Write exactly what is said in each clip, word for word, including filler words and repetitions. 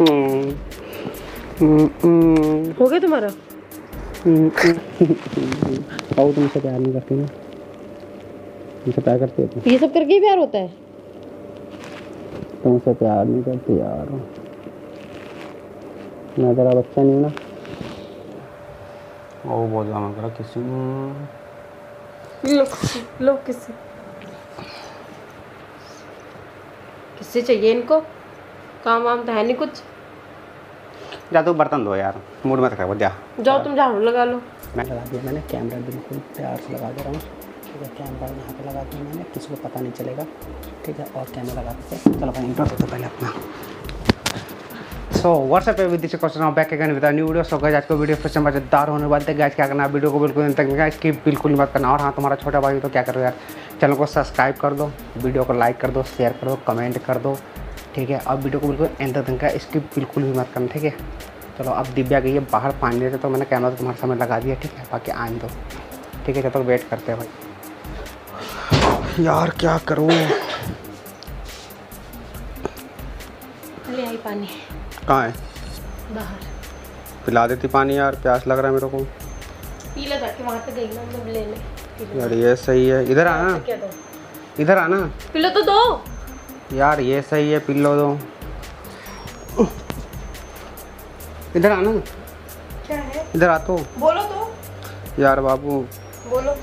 हो गया तुम्हारा? आओ, तुमसे प्यार नहीं करती ना? तुमसे प्यार करती है? ये सब करके ही प्यार होता है? तुमसे प्यार नहीं करती यार, मैं तेरा बच्चा नहीं हूँ ना। ओ बहुत ज़्यादा करा किसी लो लो किसी किससे चाहिए इनको? काम वाम तो है नहीं कुछ। जा तू बर्तन धो यार, मूड मत खराब, जा जाओ तुम झाड़ू लगा लो। मैं लगा दिया, मैंने कैमरा बिल्कुल प्यार से लगा दे रहा हूँ, ठीक है। कैमरा यहाँ पे लगा दिया मैंने, किसी को पता नहीं चलेगा, ठीक है। और कैमरा लगा देते। चलो भाई इंट्रो देते पहले अपना। सो व्हाट्सएप पे with this question back again with a new video. So guys आज को वीडियो फिर से मजेदार होने वाले थे। गाइस क्या करना, वीडियो को बिल्कुल अंत तक गाइस स्किप बिल्कुल मत करना। और हाँ, तुम्हारा छोटा भाई तो क्या करो यार, चैनल को सब्सक्राइब कर दो, वीडियो को लाइक कर दो, शेयर कर दो, कमेंट कर दो, ठीक है। और वीडियो को बिल्कुल अंत तक का स्किप बिल्कुल भी मत करना, ठीक है। चलो अब दिव्या गई है बाहर पानी लेते, तो मैंने कैमरा तुम्हारे सामने लगा दिया, ठीक है। बाकी आने दो, ठीक है। जब तक वेट करते हैं भाई। यार क्या करूँ, ले आई पानी। कहाँ है? बाहर। पिला देती पानी यार, प्यास लग रहा है मेरे को। पी ले जाके, वहाँ पे गई ना मैं लेने। यार ये सही है, इधर आना, इधर आना। पिलो तो दो यार ये सही है, पिलो दो। इधर आना। क्या है? इधर आ तो। बोलो तो। यार बाबू बोलो।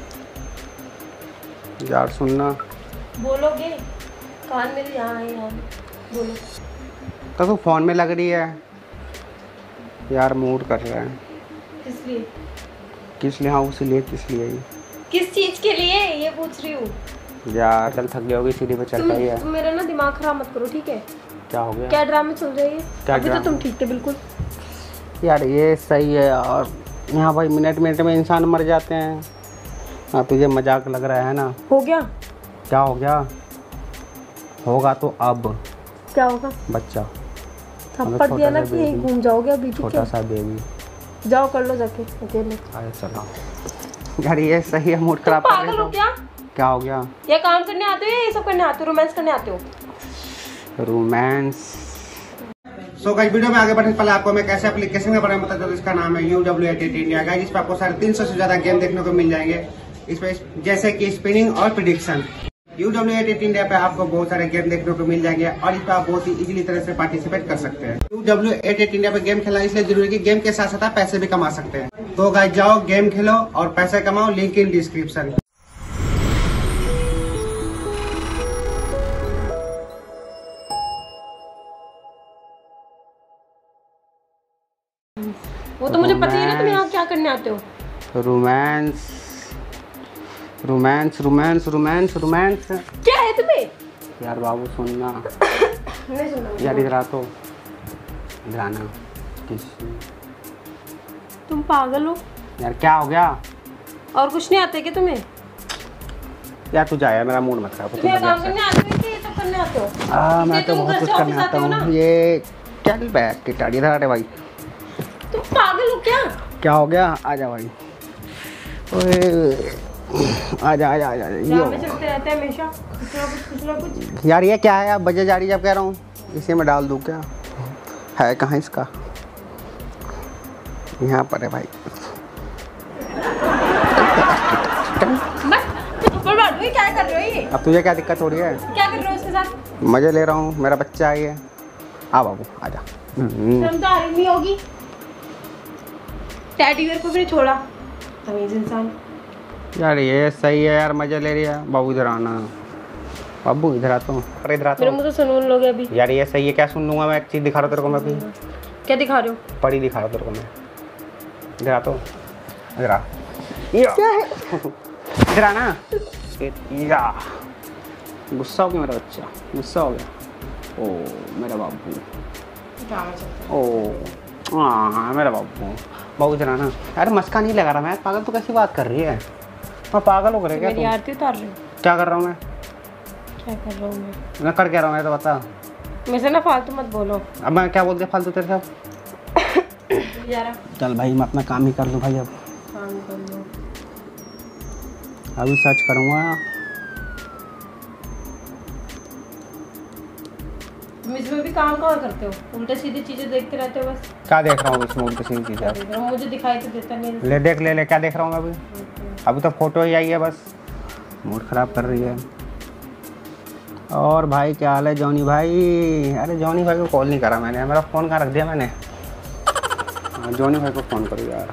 यार सुनना। बोलोगे? कान मेरे यहाँ है, यहाँ बोलो। तो तू फोन में लग रही है यार, मूड कर रहा है। किस लिए? किस लिए? हाँ उसी लिए। किस लिए? किस चीज के लिए ये पूछ रही हूँ यार चल, थक गई होगी, सीढ़ी पे चढ़ पाई है। तुम मेरा ना दिमाग खराब मत करो, ठीक है। क्या हो गया? क्या ड्रामे चल रहे हैं? क्या अभी तो तुम ठीक थे बिल्कुल। यार ये सही है। और यहाँ भाई मिनट मिनट में इंसान मर जाते हैं। हाँ तुझे मजाक लग रहा है ना? हो गया? क्या हो गया? होगा तो अब क्या होगा? बच्चा थप्पड़ दिया ना कि यहीं घूम जाओगे अभी, ठीक है। छोटा सा बेबी। जाओ कर लो जाके अकेले। अरे चलो यार ये सही है, मूड खराब कर रहे हो क्या? क्या हो गया? ये काम करने आते हो या ये सब करने आते हो? रोमांस करने आते हो? रोमांस। सो गाइस वीडियो में आगे बढ़ने से पहले आपको मैं कैसे एप्लीकेशन के बारे में बता दूं। इसका नाम है U W eight eight India. Guys इस पर आपको साढ़े तीन सौ से ज्यादा गेम देखने को मिल जाएंगे इसमें, जैसे कि स्पिनिंग और prediction. U W eight eight India पे आपको बहुत सारे गेम देखने को मिल जाएंगे और इस पर आप बहुत ही इजीली तरह से पार्टिसिपेट कर सकते हैं। U W eight eight India पे गेम खेलना इसलिए जरूरी है कि गेम के साथ साथ आप पैसे भी कमा सकते हैं। तो गाइस जाओ गेम खेलो और पैसे कमाओ, लिंक इन डिस्क्रिप्शन। वो तो मुझे पता ही है ना, तुम यहाँ क्या करने आते हो? Romance romance romance romance romance. क्या है तुम्हें? यार बाबू सुनना। नहीं सुनना यार इधर आ तो, इधर आना। तुम पागल हो यार, क्या हो गया? और कुछ नहीं आते क्या तुम्हें? यार तू जा यार, मेरा मूड मत खराब। तुम्हें काम करने आते हो कि ये सब करने आते हो? हाँ मैं तो बहुत कुछ करने आता हूँ। ये चल बैठ के टाड़ी इधर। अरे भाई तुम पागल हो क्या? क्या हो गया? आजा भाई, ओए आजा आजा आजा। ये चलते रहते हैं हमेशा, कुछ ना कुछ कुछ ना कुछ। यार ये क्या है? आप बजे जा रही जब कह रहा हूँ, इसे में डाल दूँ क्या? है कहाँ इसका? यहाँ पर है भाई। क्या कर रहे हो ये? अब तुझे क्या दिक्कत हो रही है? क्या कर रहे हो इसके साथ? मजे ले रहा हूँ, मेरा बच्चा आई है। आ बाबू आजा। शर्म तो आ रही नहीं होगी। टैडी बियर को भी नहीं छोड़ा, तमीज इंसान। यार ये सही है यार, मजे ले रही है। बाबू इधर आना, बाबू इधर आता हूँ। अरे इधर आता हूँ। मेरे मुंह से सुन लोगे अभी। यार ये सही है, क्या सुन लूँगा मैं? एक चीज़ दिखा रहा हूँ तेरे को मैं अभी। क्या दिखा रहे हो? पढ़ी दिखा रहा हूँ तेरे को मैं। इधर आता हूँ, इधर आ। क्या है? इधर आना। गुस्सा हो गया मेरा बच्चा, गुस्सा हो गया। ओ मेरा बाबू, ओ हाँ मेरा बाबू। बाबू इधर आना। यार मस्का नहीं लगा रहा मैं। पागल तो कैसी बात कर रही है? मैं पागल हो गया क्या? मेरी आरती उतार रही हूँ। क्या कर रहा हूँ मैं? क्या कर रहा हूँ मैं? मैं कर क्या रहा हूँ मैं तो बता। मेरे से ना फालतू मत बोलो। अब मैं क्या बोल दिया फालतू तेरे साथ? चल भाई मैं अपना काम ही कर लूँ भाई। अब काम कर लो। अभी सर्च करूँगा। तुम इसमें भी काम कहाँ करते हो? उल्टे सीधी चीजें देखते रहते हो बस। क्या देख रहा हूँ इसमें उल्टी सीधी चीज़ें? क्या देख रहा हूँ? मुझे दिखाई तो देता नहीं। ले देख ले ले क्या देख रहा हूँ अभी? अभी तो फोटो ही आई है बस, मूड ख़राब कर रही है। और भाई क्या हाल है जॉनी भाई? अरे जॉनी भाई को कॉल नहीं करा मैंने, मेरा फ़ोन कहाँ रख दिया मैंने। हाँ, जॉनी भाई को फ़ोन करो यार।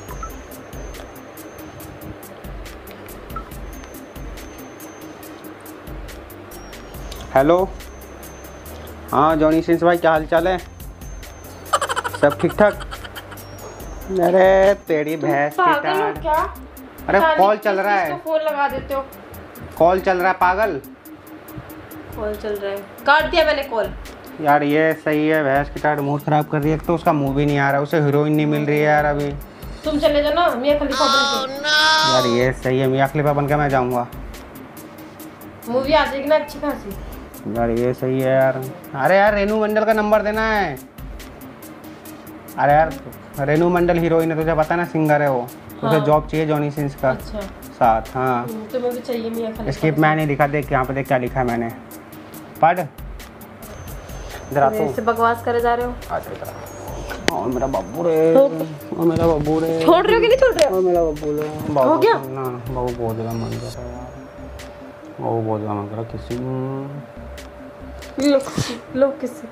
हेलो, हाँ जॉनी सिंस भाई क्या हाल चाल है? सब ठीक ठाक? अरे तेरी भैंस की पागल हो टांग। क्या? अरे पता नहीं कॉल किस चल रहा चीज़ है, को फोन लगा देते हो। कॉल चल रहा है पागल। कॉल चल रहा है, काट दिया मैंने कॉल। यार ये सही है, भैंस की टाट मूड खराब कर रही है। एक तो उसका मुंह भी नहीं आ रहा, उसे हीरोइन नहीं मिल रही है यार अभी। तुम चले जाओ ना मियां खलीफा बन के। यार ये सही है, मियां खलीफा बन के मैं जाऊँगा। मूवी आ जाएगी ना अच्छी खासी। यार ये सही है यार। अरे यार रेनू मंडल का नंबर देना है। अरे यार रेनू मंडल हीरोइन है, तुझे पता है ना, सिंगर है वो। हाँ। उसे जॉब चाहिए जॉनी सिंस का अच्छा। साथ। हाँ तुम्हें भी चाहिए मियां खलीफा। स्क्रिप्ट मैंने लिखा, देख यहाँ पे देख क्या लिखा है मैंने, पढ़ इधर आ। तो इससे बकवास करे जा रहे हो। अच्छा इधर। और मेरा बब्बू रे, और मेरा बब्बू रे। छोड़ रहे हो कि नहीं छोड़ रहे हो? और मेरा बब्बू रे। हो गया? ना बब्बू बहुत ज़्यादा मन कर रहा है यार, बब्बू बहुत ज़्यादा मन कर रहा है किसी। लो लो किससे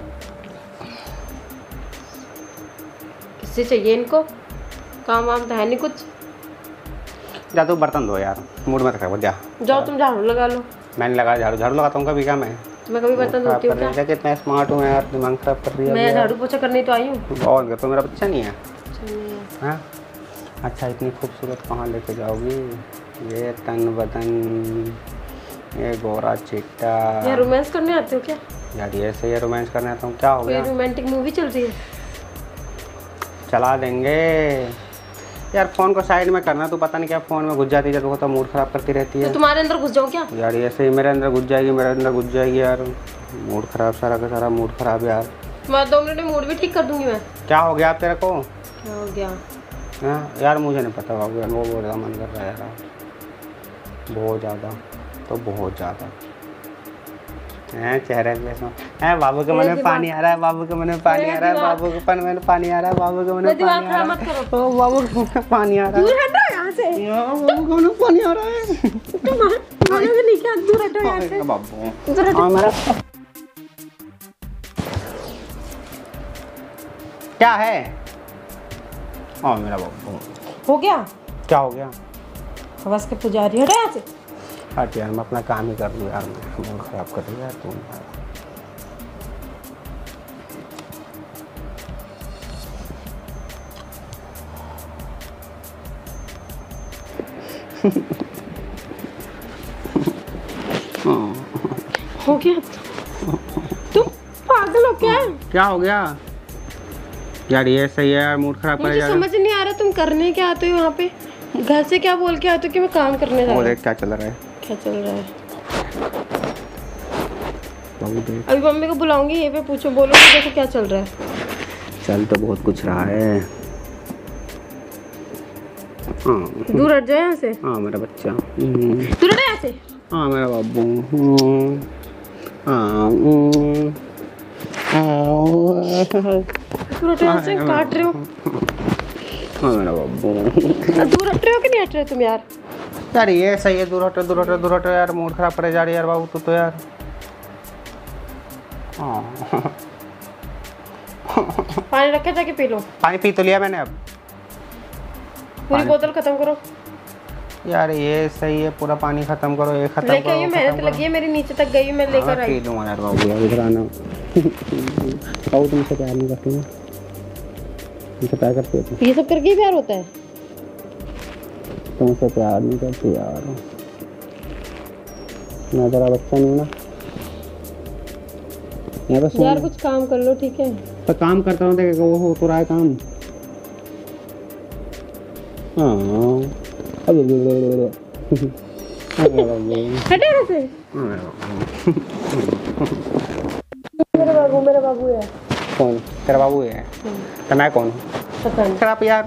किससे चाहिए इनको? काम वाम तो है नहीं कुछ। जा तू बर्तन धो यार, मूड मत खराब जा। जाओ तुम झाड़ू लगा लो। मैंने लगा झाड़ू, झाड़ू लगाता हूँ कभी क्या मैं? मैं कभी बर्तन धोती हूँ क्या? कितना स्मार्ट हूँ यार, दिमाग खराब कर रही है। मैं झाड़ू पोछा करने तो आई हूँ। और क्या, तो मेरा बच्चा नहीं है? अच्छा हाँ अच्छा, इतनी खूबसूरत कहाँ लेके जाओगी? ये तन बदन, ये गोरा चिट्टा। यार रोमांस करने आते हो क्या? यार ये सही है, रोमांस करने आता हूँ। क्या हो कोई गया? रोमांटिक मूवी चल रही है? चला देंगे यार। फ़ोन को साइड में करना, तू पता नहीं क्या फ़ोन में घुस जाती है, जब तो मूड ख़राब करती रहती है। तो तुम्हारे अंदर घुस जाऊँ क्या? यार ये सही मेरे अंदर घुस जाएगी, मेरे अंदर घुस जाएगी यार। मूड ख़राब, सारा का सारा मूड ख़राब यार। मैं दो मिनट में मूड भी ठीक कर दूंगी मैं। क्या हो गया आप तेरे को? क्या हो गया? हाँ यार मुझे नहीं पता बाबू यार, वो बहुत ज़्यादा मन कर रहा है यार, बहुत ज़्यादा, तो बहुत ज़्यादा हैं चेहरे पे सो हैं। बाबू के मन में पानी आ रहा है, बाबू के मन में पानी आ रहा है, बाबू के मन में पानी आ रहा है, बाबू के मन में पानी आ रहा है, मत करो। ओ बाबू के मन में पानी आ रहा है। दूर हटो यहाँ से। यार बाबू के मन में पानी आ रहा है। तुम मानोगे नहीं क्या? दूर हटो यहाँ से। बाबू दूर हटो। हाँ मेरा क्या है? हाँ मेरा बाबू हो गया? क्या हो गया? बस के पुजारी हटो यहाँ से। हट यार, मैं अपना काम ही कर लूँ यार, मूड ख़राब कर रही है यार तू। हो गया? तुम पागल हो क्या? क्या हो गया? यार ये सही है यार, मूड ख़राब कर मुझे समझ नहीं आ रहा तुम करने क्या आते हो यहाँ पे? घर से क्या बोल के आते हो कि मैं काम करने जा रहा हूँ? क्या चल रहा है? क्या चल रहा है? अभी मम्मी को बुलाऊंगी, ये पे पूछो, बोलो कि देखो क्या चल रहा है। चल तो बहुत कुछ रहा है। हाँ दूर हट जाए यहाँ से। हाँ मेरा बच्चा। दूर हट यहाँ से। हाँ मेरा बाबू। हाँ दूर हटो यहाँ से, काट रहे हो। हाँ मेरा बाबू। दूर हट रहे हो कि नहीं हट रहे तुम यार? यार ये सही है, दूर हटो दूर हटो दूर हटो यार, मूड खराब करे जा रही है यार बाबू तू तो यार। हाँ पानी रखे जाके पी लो। पानी पी तो लिया मैंने अब। पूरी बोतल खत्म करो। यार ये सही है, पूरा पानी खत्म करो, ये खत्म लेके आई, मेहनत लगी है मेरी, नीचे तक गई, मैं लेकर आई। पी लूँगा यार बाबू यार, इधर आना। बाबू तुमसे प्यार नहीं करती ना? तुमसे प्यार करती है? ये सब करके ही प्यार होता है? तुमसे प्यार नहीं करती यार, मैं तेरा बच्चा नहीं ना यार। यार कुछ काम कर लो ठीक है? तो काम करता हूँ, देखो वो हो तो रहा है काम। हाँ हटे यहाँ से। मेरा बाबू, मेरा बाबू है। कौन तेरा बाबू है? तो मैं कौन हूँ? पता नहीं। खराब यार।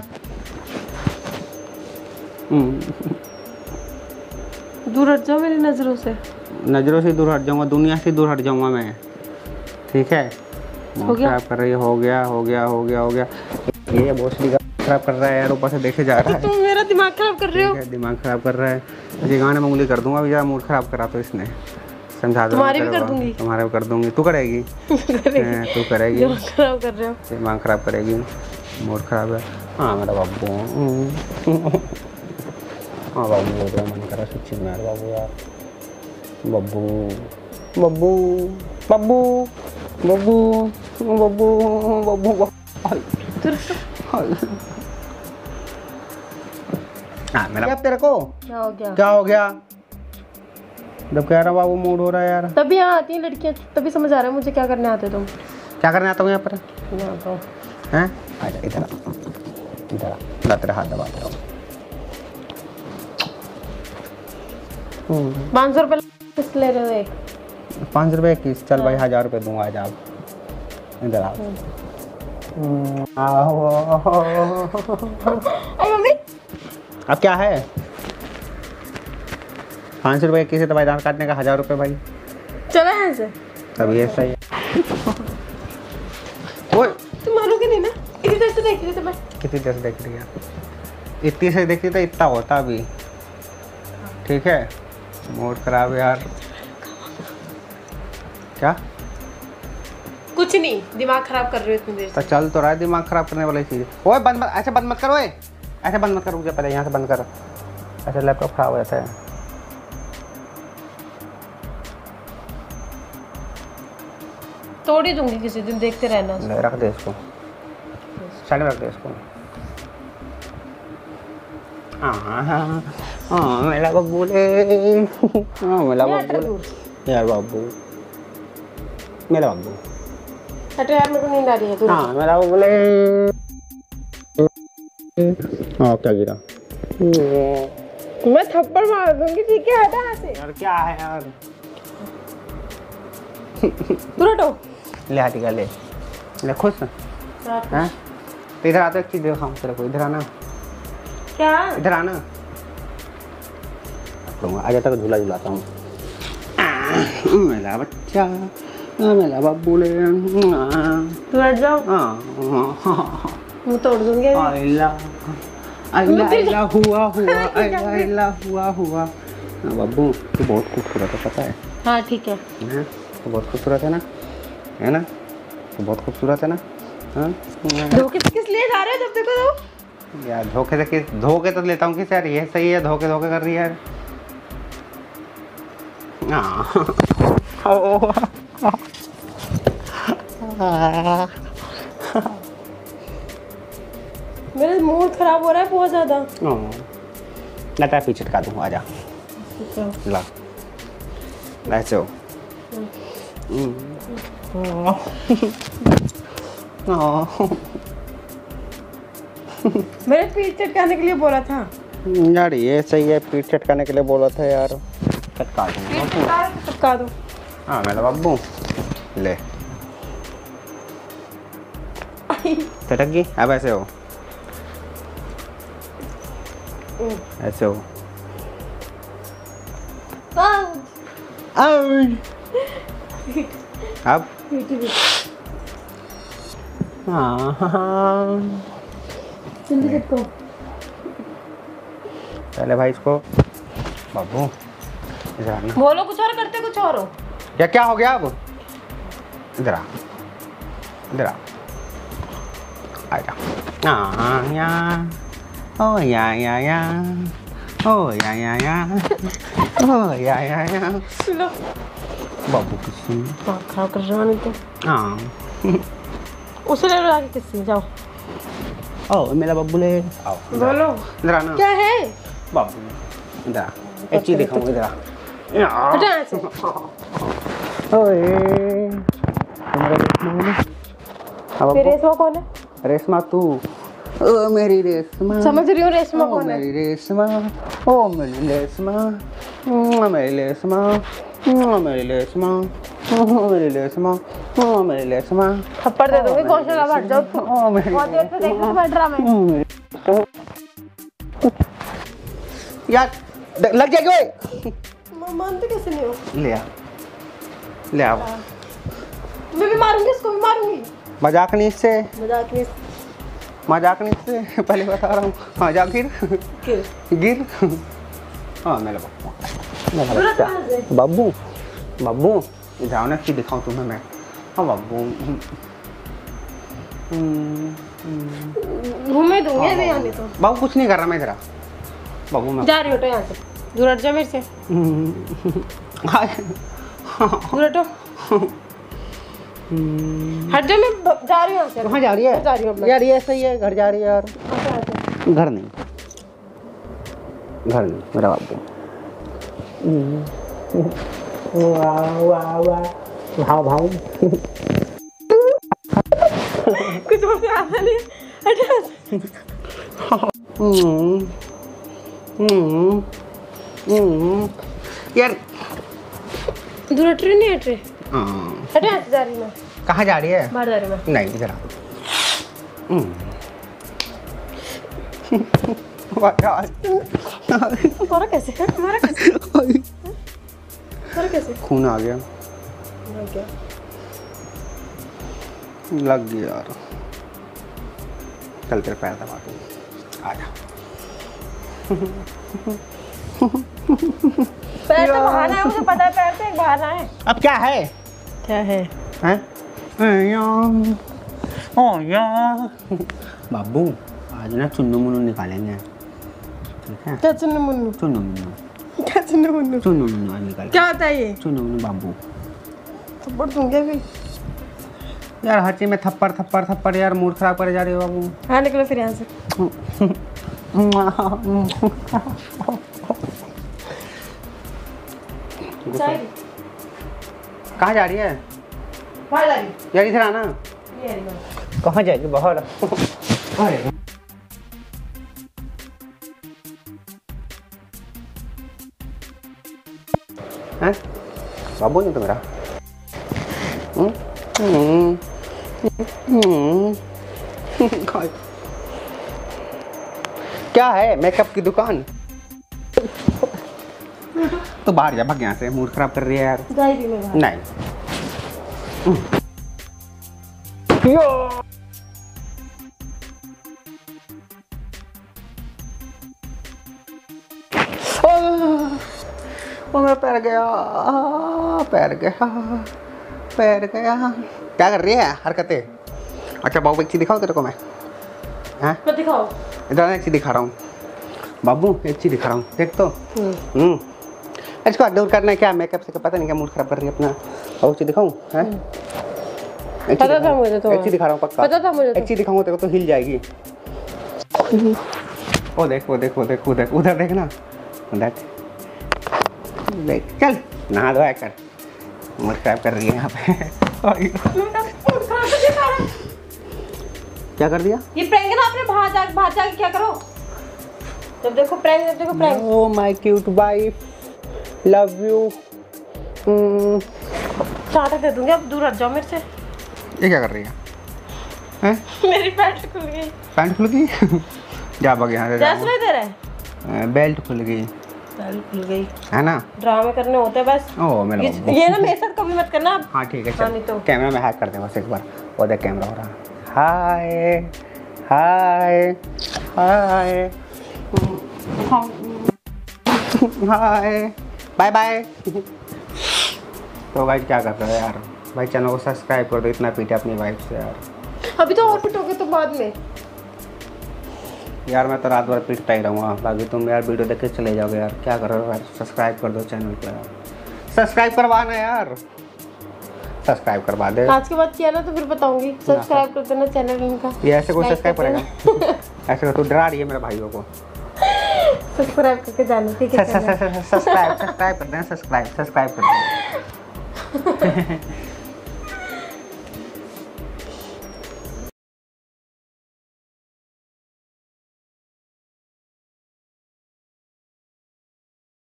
दूर हट जाओ मेरी नजरों से। नज़रों से दूर हट जाऊंगा, दुनिया से दूर हट जाऊंगा मैं। ठीक है, मूड खराब कर रही है। हो गया हो गया हो गया हो गया। ये भोसड़ी का खराब कर रहा है यार, ऊपर से देखे जा रहा है। तुम मेरा दिमाग खराब कर रहे हो। दिमाग खराब कर रहा है। ये गाने में उंगली कर दूंगा अभी, ज़रा मूड खराब करा तो इसने। समझा दो। तुम्हारी भी कर दूंगी। तुम्हारे भी कर दूंगी। तू करेगी? तू करेगी। दिमाग खराब कर रहे हो। दिमाग खराब करेगी, मूड खराब है। हाँ मेरा बाबू, हाँ बाबू बोल रहा मन करा सच्ची में यार बाबू यार। बब्बू बब्बू बब्बू बब्बू बब्बू बब्बू हाँ मेरा तेरे को क्या हो गया? क्या हो गया? जब कह रहा बाबू मूड हो रहा है यार। तभी यहाँ आती हैं लड़कियाँ, तभी समझ आ रहा है मुझे क्या करने आते तुम। क्या करने आता हूँ यहाँ पर? यहाँ आता हूँ। हैं? आजा इधर आ, इधर आ, ला तेरा हाथ दबाते रहो। पाँच सौ रुपये किस ले रहे हो? एक पाँच रुपये किस? चल भाई हजार रुपये दूंगा आज। आप इधर आओ। अरे मम्मी अब क्या है? पाँच रुपये किसी तो भाई दांत काटने का हजार रुपये भाई। चला यहाँ से। तब ये सही है। ओए तुम मानोगे नहीं ना, इतनी देर से देख रही थी मैं। कितनी देर से देख रही है? इतनी से देखती तो इतना होता अभी। ठीक है, मूड खराब है यार। क्या? कुछ नहीं, दिमाग खराब कर रही हो इतनी देर तो से। चल तो रहा है दिमाग खराब करने वाली चीज़। ओए बंद मत, ऐसे बंद मत करो। ओए ऐसे बंद मत करो, रुक जा पहले यहाँ से बंद कर। ऐसे लैपटॉप खराब हो जाता है। तोड़ ही दूंगी किसी दिन, देखते रहना। ले रख दे इसको, साइड में रख दे इसको। हाँ हाँ हाँ मेरा बाबू ले, हाँ मेरा बाबू ले यार बाबू, मेरा बाबू। हटो यार, मेरे को नींद आ रही है। हाँ मेरा बाबू ले। हाँ क्या गिरा? मैं थप्पड़ मार दूंगी। ठीक है, हटा यहाँ से। यार क्या है यार? तू हटो। ले हाथी का ले ले खुश हैं? तो इधर आता एक चीज़ दिखाऊँ तेरे को। इधर आना। क्या? इधर आना। आ जाता तो झूला झूलाता हूँ। मेरा बच्चा, मेरा बाबू ले। तू हट जाओ। मुँह तोड़ दूंगी। आइला आइला आइला हुआ हुआ आइला आइला हुआ हुआ। बाबू तू बहुत खूबसूरत है, पता है? हाँ ठीक है। हैं? तो बहुत खूबसूरत है ना, है ना? तो बहुत खूबसूरत है ना। हाँ धोखे से किस लिए जा रहे हो? जब देखो तो यार धोखे से किस? धोखे तो लेता हूँ किस यार? ये सही है, धोखे धोखे कर रही है यार। मेरा मूड खराब हो रहा है बहुत ज्यादा। लटा पीछे टका दूँ, आजा ला ऐसे हो। मेरे पीठ चटकाने के लिए बोला था यार। ये सही है, पीठ चटकाने के लिए बोला था यार। चटका दूँगा, चटका दो। हाँ मेरा बाबू ले। चटक गई। अब ऐसे हो, ऐसे हो। अब हाँ हाँ जल्दी चटको। पहले भाई इसको बाबू इधर आना। बोलो कुछ और, करते कुछ और हो। या क्या हो गया अब? इधर आ, इधर आ, आजा। हाँ या ओ या या या ओ या या या ओ या या या। लो बाबू किसी दिमाग खराब कर रहा है तो। हाँ उसे ले लो आके किसी। जाओ। ओ मेरा बाबू ले आओ। बोलो इधर आना। क्या है? बाबू इधर आ, एक चीज दिखाऊँ। इधर आ। हटा यहाँ से। ओए फिर रेशमा कौन है? रेशमा तू। ओ मेरी रेशमा। समझ रही हूँ रेशमा कौन है। मेरी रेशमा, ओ मेरी रेशमा, ओ मेरी रेशमा, ओ मेरी रेशमा, ओ मेरी रेशमा, ओ मेरी रेशमा। थप्पड़ दे दूंगी। कौशल अब हट जाओ। ओ मेरी बहुत देर से देख रही हूँ मैं ड्रामे। यार लग जाएगी। ओए मानते कैसे नहीं हो? ले आ, ले आओ। मैं भी मारूंगी, इसको भी मारूंगी। मजाक नहीं इससे, मजाक नहीं, मजाक नहीं इससे, पहले बता रहा हूँ। हाँ जा गिर गिर गिर। हाँ मेरा बब्बू, मेरा बच्चा बब्बू, बब्बू जाओ ना कि दिखाऊँ तुम्हें मैं। हाँ बब्बू, घूमे दूंगी अभी यहाँ तो। बाबू कुछ नहीं कर रहा मैं जरा। बाबू मैं जा रही हूँ तो यहाँ से, दूर हट जा मेरे से, दूर हटो, हट जा, मैं जा रही हूँ यहाँ से। कहाँ जा रही है? जा रही हूँ यार ये सही है, घर जा रही है यार। घर नहीं, घर नहीं मेरा बाबू। वाह वाह वाह, भाव भाव। कुछ और से आता नहीं, हटा। यार दूर हट रही, नहीं हट रही, हाँ। हटे, यहाँ से जा रही मैं। कहाँ जा रही है? बाहर जा रही मैं। नहीं इधर आ। तुम्हारा कैसे है? तुम्हारा कैसे? तुम्हारा कैसे? खून आ गया, लग गया, लग गया यार। चल तेरे पैर दबा दूँ, आ जा। पैर तो बहाना है, मुझे पता है, पैर तो एक बहाना है। अब क्या है? क्या है? हैं? ओ यार बाबू आज ना चुन्नू मुन्नू निकालेंगे, ठीक है? क्या चुन्नू मुन्नू? चुन्नू मुन्नू, क्या चुन्नू मुन्नू? चुन्नू मुन्नू आज निकाल। क्या होता है ये? चुन्नू मुन्नू बाबू। थप्पड़ दूंगी अभी यार हर चीज में थप्पड़ थप्पड़ थप्पड़, यार मूड खराब करे जा रहे हो बाबू। हाँ निकलो फिर यहाँ से। कहाँ जा रही है? बाहर जा रही, यार इधर आना। नहीं आ रही मैं। कहाँ जाएगी? बाहर। अरे हैं? बाबू नहीं तो मेरा। हम्म हम्म हम्म। क्या है? मेकअप की दुकान? तो बाहर जा, भाग यहाँ से, मूड खराब कर रही है यार। जा रही मैं बाहर। नहीं यो ओ मेरा पैर गया, पैर गया, पैर गया। क्या कर रही है हरकतें? अच्छा बाबू एक चीज़ दिखाओ तेरे को मैं। हाँ मैं दिखाओ। इधर एक चीज़ दिखा रहा हूँ बाबू, एक चीज़ दिखा रहा हूँ, देख तो। हम्म इसको दूर करना है क्या? मेकअप से पता नहीं क्या मूड खराब कर रही है अपना। और चीज़ दिखाऊँ? हैं पता था मुझे तो। एक चीज़ दिखा रहा हूँ पक्का, पता था मुझे तो। एक चीज़ दिखाऊँ तेरे को तो हिल जाएगी। ओ देख वो देख वो देख उधर उधर देखना, उधर देख। चल नहा धोया कर, मूड खराब कर रही है यहाँ पे। क्या कर दिया? ये प्रैंक ना, अपने बाहर जा बाहर जाके क्या करो? जब देखो प्रैंक, जब देखो prank. Oh my cute wife, love you. चाटा दे दूंगी, अब दूर हट जाओ मेरे से। ये क्या कर रही है? हैं? मेरी पैंट खुल गई। पैंट खुल गई? जा भाग यहाँ से। जैसे नहीं दे रहे, बेल्ट खुल गई पैंट खुल गई है ना? ड्रामे करने होते हैं बस। ओ मेरा ये, बाबू। ये ना मेरे साथ कभी मत करना। हाँ ठीक है हाँ, नहीं चल तो। कैमरा में हैक कर दे बस एक बार। वो देख कैमरा हो रहा। Hi hi hi hi bye bye. तो भाई क्या कर रहे हो यार? भाई चैनल को सब्सक्राइब कर दो, इतना पीटे अपनी वाइफ से यार। अभी तो और पिटोगे तो बाद में। यार मैं तो रात भर पीटता ही रहूँगा, बाकी तुम यार वीडियो देख के चले जाओगे यार। क्या कर रहे हो यार? सब्सक्राइब कर दो चैनल को यार, सब्सक्राइब करवाना यार, सब्सक्राइब करवा दे। आज के बाद किया ना तो फिर बताऊंगी। सब्सक्राइब कर देना चैनल इनका। ये ऐसे कोई सब्सक्राइब करेगा? ऐसे तो डरा रही है मेरे भाइयों को। सब्सक्राइब करके जाना, ठीक है? सब्सक्राइब सब्सक्राइब कर देना, सब्सक्राइब सब्सक्राइब कर देना।